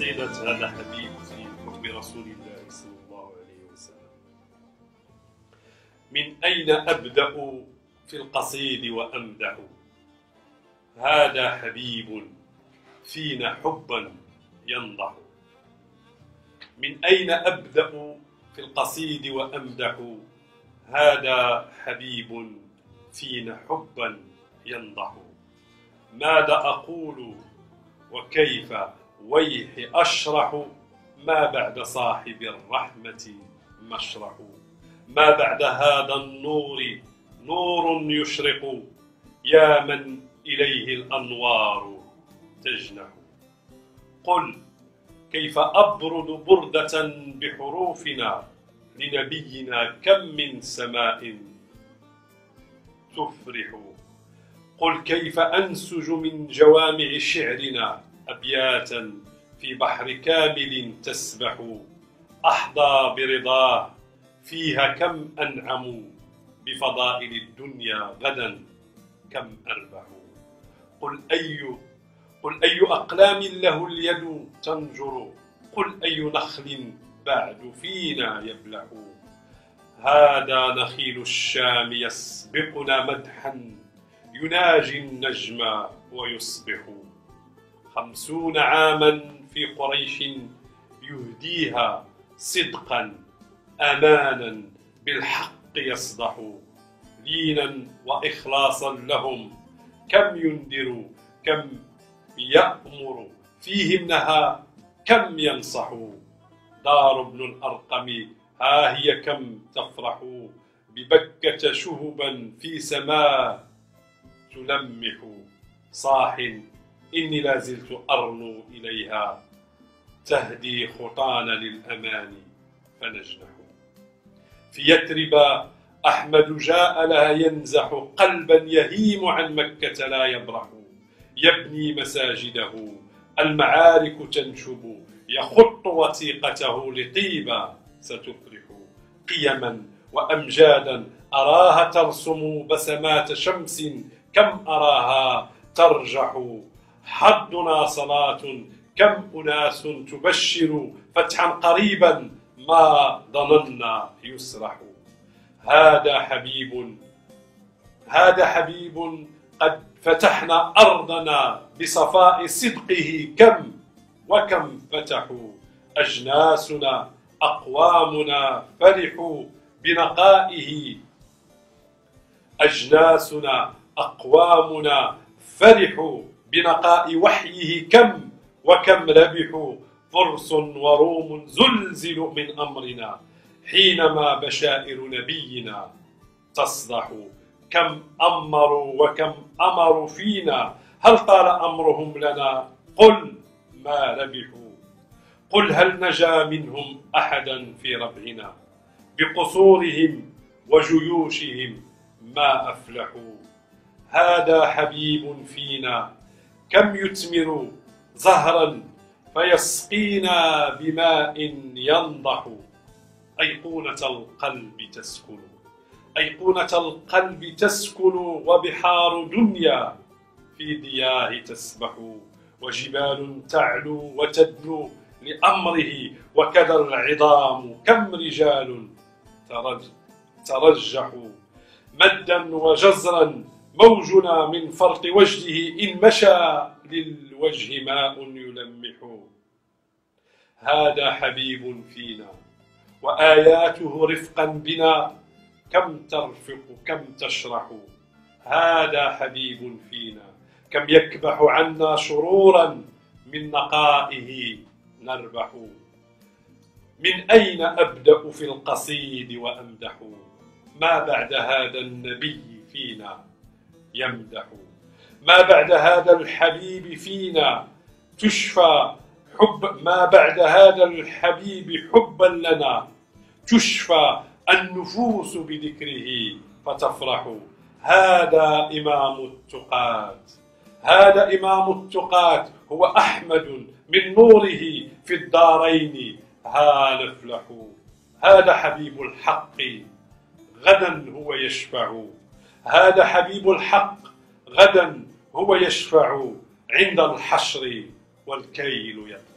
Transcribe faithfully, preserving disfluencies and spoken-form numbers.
سيدات، هذا حبيب في حب رسول الله صلى الله عليه وسلم. من أين أبدأ في القصيد وأمدح؟ هذا حبيب فينا حبا ينضح. من أين أبدأ في القصيد وأمدح؟ هذا حبيب فينا حبا ينضح. ماذا أقول وكيف ويح أشرح؟ ما بعد صاحب الرحمة مشرح. ما بعد هذا النور نور يشرق، يا من إليه الأنوار تجنح. قل كيف أبرد بردة بحروفنا لنبينا، كم من سماء تفرح. قل كيف أنسج من جوامع شعرنا أبياتا في بحر كامل تسبح. أحظى برضاه فيها كم أنعم، بفضائل الدنيا غدا كم أربح. قل أي قل أي أقلام له اليد تنجر، قل أي نخل بعد فينا يبلح. هذا نخيل الشام يسبقنا مدحا، يناجي النجم ويصبح. خمسون عاما في قريش يهديها صدقا أمانا، بالحق يصدح. دينا وإخلاصا لهم كم ينذر، كم يأمر فيهم نهى، كم ينصح. دار ابن الأرقم ها هي كم تفرح، ببكة شهبا في سماء تلمح. صاح إني لازلت أرنو إليها، تهدي خطانا للأمان فنجنح. في يثرب أحمد جاء لها ينزح، قلبا يهيم عن مكة لا يبرح. يبني مساجده المعارك تنشب، يخط وثيقته لطيبا ستفرح. قيما وأمجادا أراها ترسم، بسمات شمس كم أراها ترجح. حدنا صلاة كم أناس تبشر، فتحا قريبا ما ظننا يسرح. هذا حبيب هذا حبيب قد فتحنا أرضنا بصفاء صدقه، كم وكم فتحوا. أجناسنا أقوامنا فرحوا بنقائه أجناسنا أقوامنا فرحوا بنقاء وحيه، كم وكم ربحوا. فرس وروم زلزلوا من أمرنا، حينما بشائر نبينا تصدح. كم أمروا وكم أمروا فينا، هل طال أمرهم لنا؟ قل ما ربحوا. قل هل نجا منهم أحدا في ربعنا، بقصورهم وجيوشهم ما أفلحوا. هذا حبيب فينا كم يثمر زهرا، فيسقينا بماء ينضح. أيقونة القلب تسكن أيقونة القلب تسكن، وبحار دنيا في ضياه تسبح. وجبال تعلو وتدنو لأمره، وكذا العظام كم رجال ترج ترجحوا. مدا وجزرا موجنا من فرط وجهه، إن مشى للوجه ماء يلمح. هذا حبيب فينا وآياته رفقا بنا، كم ترفق كم تشرح. هذا حبيب فينا كم يكبح عنا شرورا، من نقائه نربح. من أين أبدأ في القصيد وأمدح؟ ما بعد هذا النبي فينا يمدح. ما بعد هذا الحبيب فينا تشفى حب ما بعد هذا الحبيب حبا لنا، تشفى النفوس بذكره فتفرح. هذا إمام التقات هذا إمام التقات هو أحمد، من نوره في الدارين ها نفلح. هذا حبيب الحق غدا هو يشفع. هذا حبيب الحق غدا هو يشفع، عند الحشر والكيل يطلع.